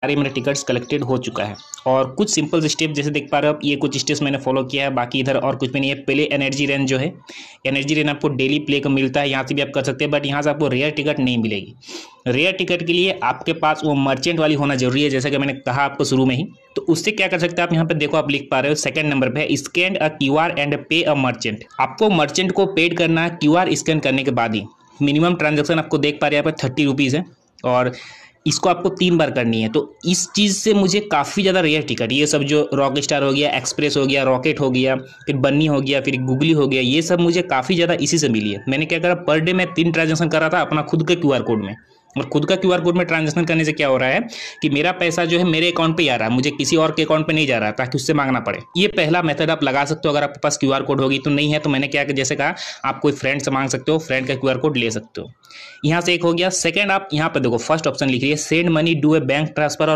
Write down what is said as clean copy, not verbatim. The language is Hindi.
सारे मेरे टिकट्स कलेक्टेड हो चुका है। और कुछ सिंपल स्टेप जैसे देख पा रहे हो आप, ये कुछ स्टेप्स मैंने फॉलो किया है, बाकी इधर और कुछ भी नहीं है। पहले एनर्जी रेन जो है, एनर्जी रेन आपको डेली प्ले का मिलता है, यहाँ से भी आप कर सकते हैं, बट यहाँ से आपको रेयर टिकट नहीं मिलेगी। रेयर टिकट के लिए आपके पास वो मर्चेंट वाली होना जरूरी है, जैसा कि मैंने कहा आपको शुरू में ही। तो उससे क्या कर सकते हैं आप, यहाँ पे देखो आप लिख पा रहे हो सेकंड नंबर पे है scan a QR and pay a merchant. आपको मर्चेंट को पेड करना है क्यूआर स्कैन करने के बाद ही। मिनिमम ट्रांजेक्शन आपको देख पा रहे हैं यहाँ पे 30 रुपीज़ है, और इसको आपको 3 बार करनी है। तो इस चीज़ से मुझे काफ़ी ज़्यादा रेयर टिकट, ये सब जो रॉक स्टार हो गया, एक्सप्रेस हो गया, रॉकेट हो गया, फिर बन्नी हो गया, फिर गूगली हो गया, ये सब मुझे काफ़ी ज़्यादा इसी से मिली है। मैंने क्या करा, पर डे मैं 3 ट्रांजेक्शन कर रहा था अपना खुद के क्यूआर कोड में। और खुद का क्यूआर कोड में ट्रांजेक्शन करने से क्या हो रहा है कि मेरा पैसा जो है मेरे अकाउंट पे ही आ रहा है, मुझे किसी और के अकाउंट पे नहीं जा रहा है, ताकि उससे मांगना पड़े। ये पहला मेथड आप लगा सकते हो अगर आपके पास क्यूआर कोड होगी। तो नहीं है तो मैंने क्या, जैसे कहा, आप कोई फ्रेंड से मांग सकते हो, फ्रेंड का क्यूआर कोड ले सकते हो। यहाँ से एक हो गया। सेकंड, आप यहाँ पे देखो फर्स्ट ऑप्शन लिख रही है send money to a bank transfer और